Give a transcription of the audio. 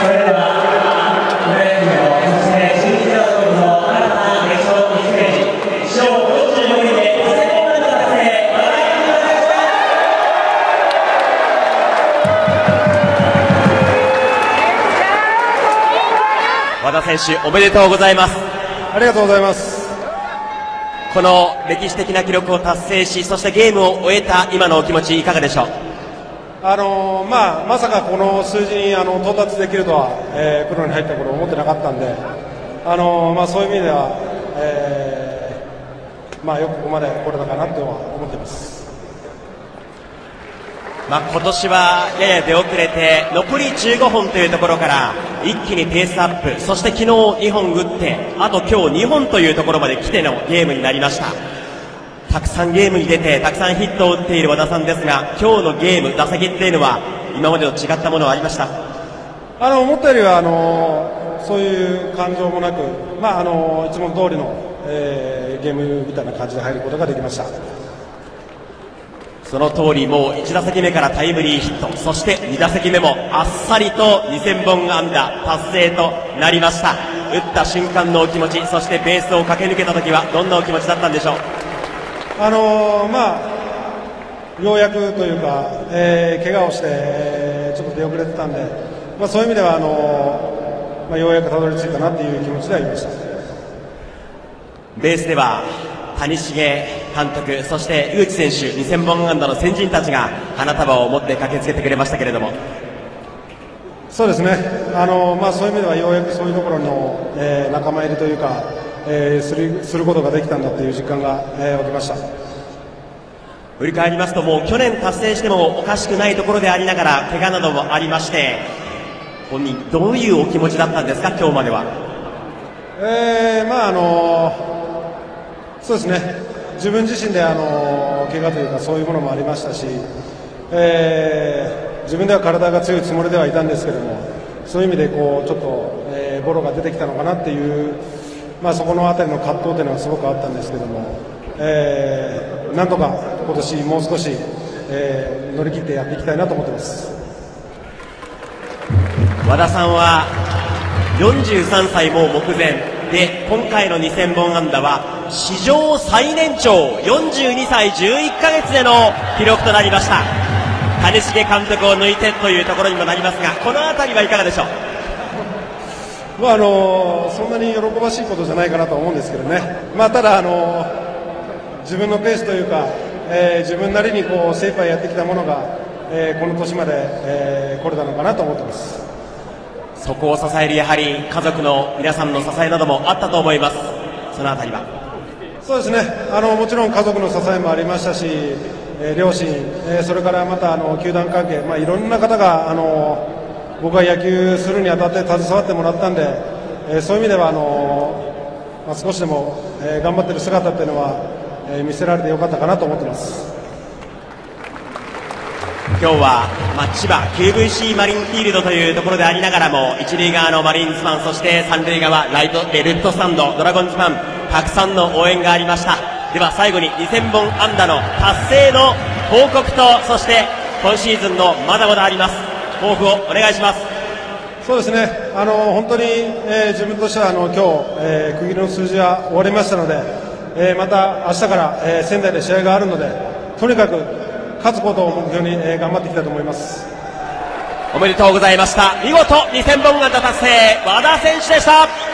それではプロ野球のそして新日ドラゴンの新たな決勝2ステージ史上44人で2000本安打達成和田選手おめでとうございます。 ありがとうございます。 この歴史的な記録を達成し、そしてゲームを終えた今のお気持ちいかがでしょう。 まさかこの数字に到達できるとは、プロに入った頃思ってなかったんで、そういう意味では、よくここまで来れたかなとは思っています。 今年はやや出遅れて残り15本というところから一気にペースアップ、そして昨日2本打ってあと今日2本というところまで来てのゲームになりました。たくさんゲームに出てたくさんヒットを打っている和田さんですが、今日のゲーム打席っていうのは今までと違ったものはありました？ 思ったよりはそういう感情もなく、いつも通りの、ゲームみたいな感じで入ることができました。 その通り、もう1打席目からタイムリーヒット、そして2打席目もあっさりと2000本安打達成となりました。打った瞬間のお気持ち、そしてベースを駆け抜けた時はどんなお気持ちだったんでしょう？ ようやくというか、怪我をして、ちょっと出遅れてたんで、そういう意味ではようやくたどり着いたなという気持ちではいました。 ベースでは谷繁監督、そして井口選手、2000本安打の先人たちが花束を持って駆けつけてくれましたけれども。 そうですね、そういう意味ではようやくそういうところの、仲間入りというか、することができたんだという実感が、起きました。 振り返りますと、もう去年達成してもおかしくないところでありながら怪我などもありまして、本人どういうお気持ちだったんですか、今日までは。 そうですね、自分自身で怪我というかそういうものもありましたし、自分では体が強いつもりではいたんですけども、そういう意味でちょっと、ボロが出てきたのかなっていう、そこのあたりの葛藤というのはすごくあったんですけども、なんとか今年もう少し、乗り切ってやっていきたいなと思っています。 和田さんは43歳もう目前で、今回の2000本安打は史上最年長42歳11ヶ月での記録となりました。谷繁監督を抜いてというところにもなりますが、このあたりはいかがでしょう？ そんなに喜ばしいことじゃないかなと思うんですけどね、ただ自分のペースというか、自分なりに精一杯やってきたものが、この年まで、来れたのかなと思っています。 そこを支えるやはり家族の皆さんの支えなどもあったと思います。そのあたりは？そうですね、 もちろん家族の支えもありましたし、両親、それからまた球団関係、いろんな方が僕が野球するにあたって携わってもらったんで、そういう意味では少しでも、頑張っている姿っていうのは、見せられてよかったかなと思っています。 今日は、千葉 QVC マリンフィールドというところでありながらも、一塁側のマリーンズファン、そして三塁側レフトスタンドドラゴンズファン、たくさんの応援がありました。では最後に2000本安打の達成の報告と、そして今シーズンのまだまだあります抱負をお願いします。 そうですね、本当に、自分としては今日、区切りの数字は終わりましたので、また明日から、仙台で試合があるので、とにかく勝つことを目標に、頑張っていきたいと思います。 おめでとうございました。見事2000本安打達成、和田選手でした。